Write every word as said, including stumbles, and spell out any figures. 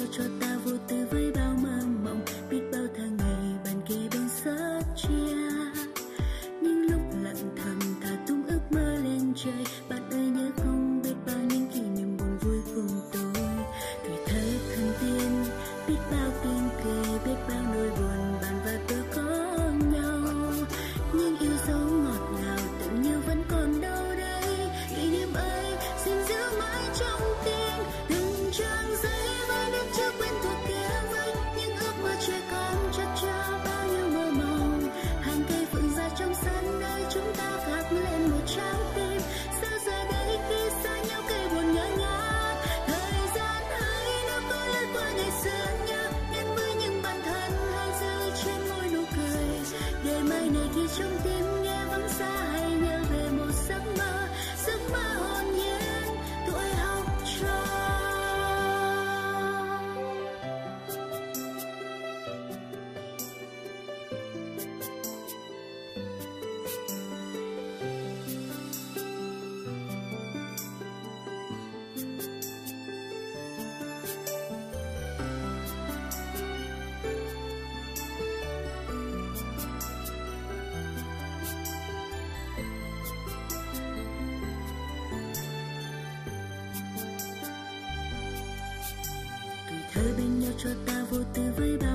cho ta vô tư với bao mơ mộng, biết bao tháng ngày bàn kề bên sớt chia. Những lúc lặng thầm thả tung ước mơ lên trời, bạn ơi nhớ không biết bao những kỷ niệm buồn vui cùng tôi. Tuổi thơ thân tiên, biết bao tiếng cười, biết bao nỗi buồn bạn và tôi có nhau. Nhưng yêu dấu ngọt ngào tưởng như vẫn còn đâu đây, kỷ niệm ấy xin giữ mãi trong tim. Từng trang giấy với nét chữ quen thuộc kia vây, những ước mơ trẻ con chắc chở bao nhiêu mơ mộng. Hàng cây phượng già trong sân nơi chúng ta khắc lên một trái tim. Sao giờ đây khi xa nhau cây buồn ngỡ ngàng, thời gian hãy nếu có lướt qua ngày xưa nhớ, nhân với những bản thân hay giữ trên môi nụ cười. Để mai này khi trong tim nghe vắng xa, hãy nhớ về một giấc mơ, giấc mơ hồn nhiên tuổi học trò. Thơ bên nhau cho ta vô tư với bao